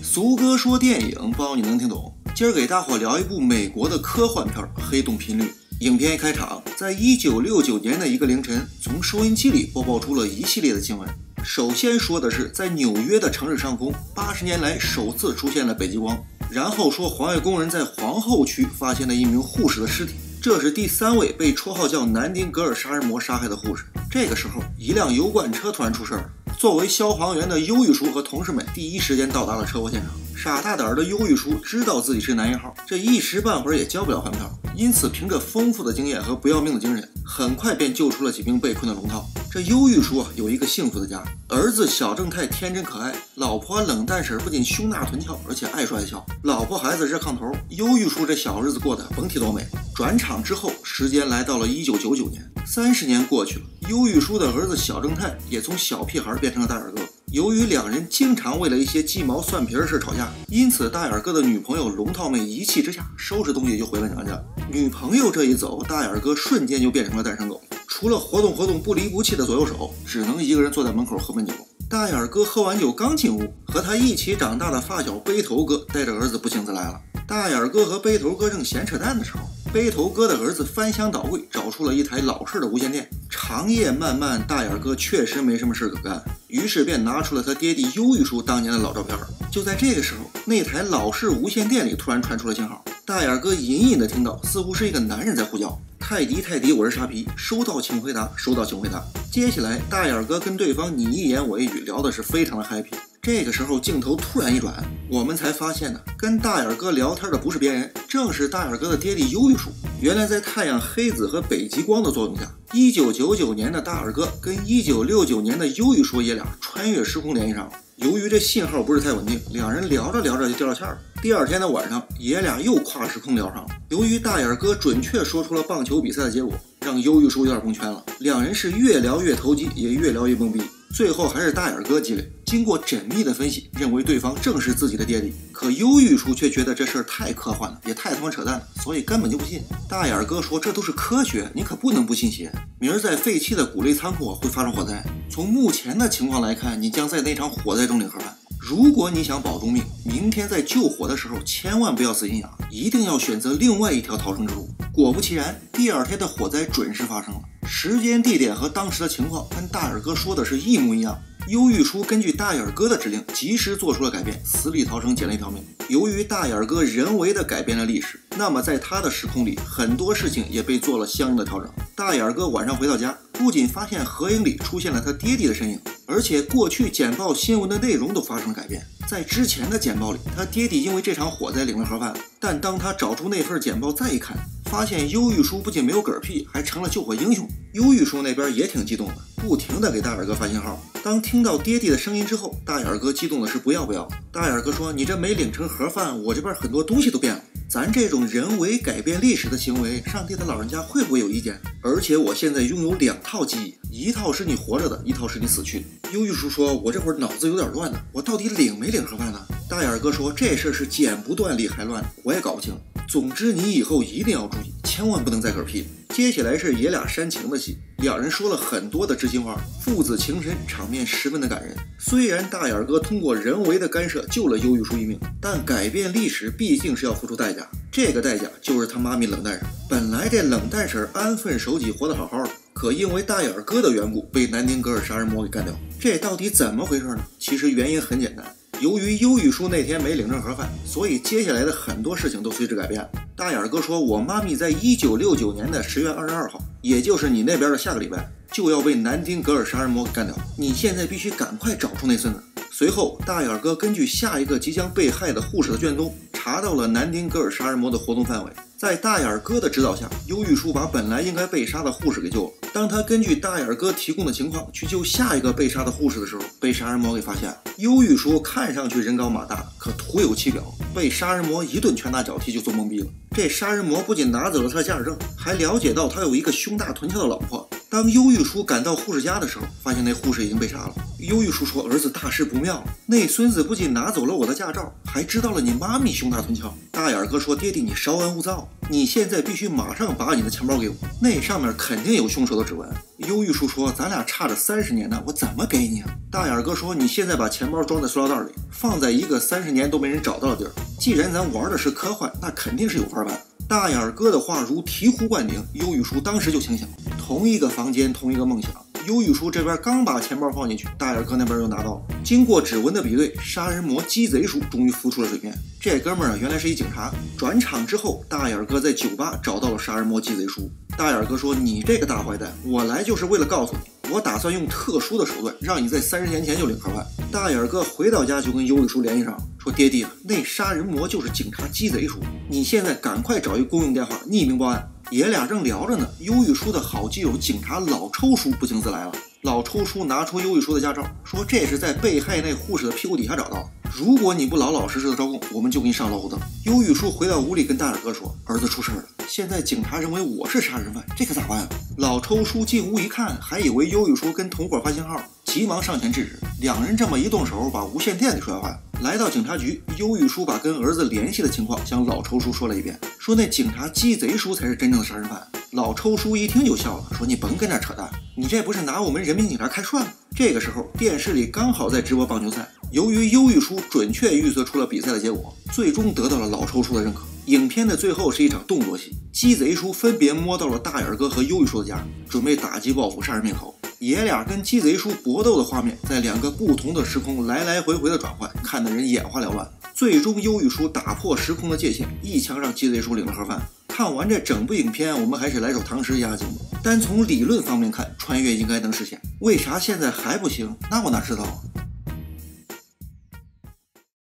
苏哥说电影，包你能听懂。今儿给大伙聊一部美国的科幻片《黑洞频率》。影片一开场，在1969年的一个凌晨，从收音机里播报出了一系列的新闻。首先说的是，在纽约的城市上空，80年来首次出现了北极光。然后说，环卫工人在皇后区发现了一名护士的尸体，这是第3位被绰号叫南丁格尔杀人魔杀害的护士。这个时候，一辆油罐车突然出事了。作为消防员的忧郁叔和同事们第一时间到达了车祸现场。傻大胆的忧郁叔知道自己是男1号，这一时半会儿也交不了饭票，因此凭着丰富的经验和不要命的精神，很快便救出了几名被困的龙套。这忧郁叔有一个幸福的家，儿子小正太天真可爱，老婆冷淡婶不仅胸大臀翘，而且爱说爱笑，老婆孩子热炕头，忧郁叔这小日子过得甭提多美。转场之后，时间来到了1999年，30年过去了，忧郁叔的儿子小正太也从小屁孩变成了大眼哥。由于两人经常为了一些鸡毛蒜皮的事吵架，因此大眼哥的女朋友龙套妹一气之下收拾东西就回了娘家。女朋友这一走，大眼哥瞬间就变成了单身狗，除了活动不离不弃的左右手，只能一个人坐在门口喝闷酒。大眼哥喝完酒刚进屋，和他一起长大的发小背头哥带着儿子不请自来了。大眼哥和背头哥正闲扯淡的时候，背头哥的儿子翻箱倒柜找出了一台老式的无线电。长夜漫漫，大眼哥确实没什么事可干，于是便拿出了他爹地忧郁叔当年的老照片。就在这个时候，那台老式无线电里突然传出了信号，大眼哥隐隐的听到似乎是一个男人在呼叫：泰迪，我是沙皮，收到请回答，收到请回答。接下来大眼哥跟对方你一言我一语，聊的是非常的 happy。这个时候镜头突然一转，我们才发现呢，跟大眼哥聊天的不是别人，正是大眼哥的爹地忧郁叔。原来在太阳黑子和北极光的作用下，1999年的大眼哥跟1969年的忧郁叔爷俩穿越时空联系上了。由于这信号不是太稳定，两人聊着聊着就掉了线了。第二天的晚上，爷俩又跨时空聊上了。由于大眼哥准确说出了棒球比赛的结果，让忧郁叔有点蒙圈了。两人是越聊越投机，也越聊越懵逼。最后还是大眼哥机灵，经过缜密的分析，认为对方正是自己的爹地。可忧郁叔却觉得这事儿太科幻了，也太他妈扯淡了，所以根本就不信。大眼哥说这都是科学，你可不能不信邪。明儿在废弃的谷类仓库会发生火灾，从目前的情况来看，你将在那场火灾中领盒饭。如果你想保住命，明天在救火的时候千万不要死心眼，一定要选择另外一条逃生之路。果不其然，第二天的火灾准时发生了，时间地点和当时的情况跟大眼哥说的是一模一样。忧郁叔根据大眼哥的指令及时做出了改变，死里逃生，捡了一条命。由于大眼哥人为的改变了历史，那么在他的时空里，很多事情也被做了相应的调整。大眼哥晚上回到家，不仅发现合影里出现了他爹地的身影，而且过去简报新闻的内容都发生了改变。在之前的简报里，他爹地因为这场火灾领了盒饭，但当他找出那份简报再一看，发现忧郁叔不仅没有嗝屁，还成了救火英雄。忧郁叔那边也挺激动的，不停的给大眼哥发信号。当听到爹地的声音之后，大眼哥激动的是不要不要。大眼哥说：“你这没领成盒饭，我这边很多东西都变了。咱这种人为改变历史的行为，上帝的老人家会不会有意见？而且我现在拥有2套记忆，一套是你活着的，一套是你死去的。”忧郁叔说：“我这会儿脑子有点乱呢，我到底领没领盒饭呢？”大眼哥说：“这事儿是剪不断理还乱，我也搞不清。总之你以后一定要注意，千万不能再嗝屁。”接下来是爷俩煽情的戏，两人说了很多的知心话，父子情深，场面十分的感人。虽然大眼哥通过人为的干涉救了忧郁叔一命，但改变历史毕竟是要付出代价，这个代价就是他妈咪冷淡婶。本来这冷淡婶安分守己，活得好好的，可因为大眼哥的缘故，被南丁格尔杀人魔给干掉。这到底怎么回事呢？其实原因很简单，由于忧郁叔那天没领正盒饭，所以接下来的很多事情都随之改变了。大眼哥说：“我妈咪在1969年的10月22号，也就是你那边的下个礼拜，就要被南丁格尔杀人魔给干掉。你现在必须赶快找出那孙子。”随后，大眼哥根据下一个即将被害的护士的卷宗，查到了南丁格尔杀人魔的活动范围。在大眼哥的指导下，忧郁叔把本来应该被杀的护士给救了。当他根据大眼哥提供的情况去救下一个被杀的护士的时候，被杀人魔给发现了。忧郁叔看上去人高马大，可徒有其表，被杀人魔一顿拳打脚踢就做懵逼了。这杀人魔不仅拿走了他的驾驶证，还了解到他有一个胸大臀翘的老婆， 当忧郁叔赶到护士家的时候，发现那护士已经被杀了。忧郁叔说：“儿子，大事不妙了，那孙子不仅拿走了我的驾照，还知道了你妈咪胸大臀翘。”大眼哥说：“爹地，你稍安勿躁，你现在必须马上把你的钱包给我，那上面肯定有凶手的指纹。”忧郁叔说：“咱俩差着30年呢，我怎么给你啊？”大眼哥说：“你现在把钱包装在塑料袋里，放在一个30年都没人找到的地儿。既然咱玩的是科幻，那肯定是有法办。”大眼哥的话如醍醐灌顶，忧郁叔当时就清醒了。同一个房间，同一个梦想。忧郁叔这边刚把钱包放进去，大眼哥那边又拿到了。经过指纹的比对，杀人魔鸡贼叔终于浮出了水面。这哥们儿原来是一警察。转场之后，大眼哥在酒吧找到了杀人魔鸡贼叔。大眼哥说：“你这个大坏蛋，我来就是为了告诉你，我打算用特殊的手段，让你在30年前就领盒饭。”大眼哥回到家就跟忧郁叔联系上，说：“爹地啊，那杀人魔就是警察鸡贼叔，你现在赶快找一公用电话匿名报案。”爷俩正聊着呢，忧郁叔的好基友警察老抽叔不请自来了。老抽叔拿出忧郁叔的驾照，说这是在被害那护士的屁股底下找到的，如果你不老老实实的招供，我们就给你上老虎凳。忧郁叔回到屋里跟大眼哥说：“儿子出事了，现在警察认为我是杀人犯，这可咋办啊？”老抽叔进屋一看，还以为忧郁叔跟同伙发信号，急忙上前制止。两人这么一动手，把无线电给摔坏了。来到警察局，忧郁叔把跟儿子联系的情况向老抽叔说了一遍，说那警察鸡贼叔才是真正的杀人犯。老抽叔一听就笑了，说：“你甭跟这扯淡，你这不是拿我们人民警察开涮吗？”这个时候，电视里刚好在直播棒球赛，由于忧郁叔准确预测出了比赛的结果，最终得到了老抽叔的认可。影片的最后是一场动作戏，鸡贼叔分别摸到了大眼哥和忧郁叔的家，准备打击报复，杀人灭口。爷俩跟鸡贼叔搏斗的画面在2个不同的时空来来回回的转换，看得人眼花缭乱。最终忧郁叔打破时空的界限，一枪让鸡贼叔领了盒饭。看完这整部影片，我们还是来首唐诗压惊吧。单从理论方面看，穿越应该能实现，为啥现在还不行？那我哪知道啊。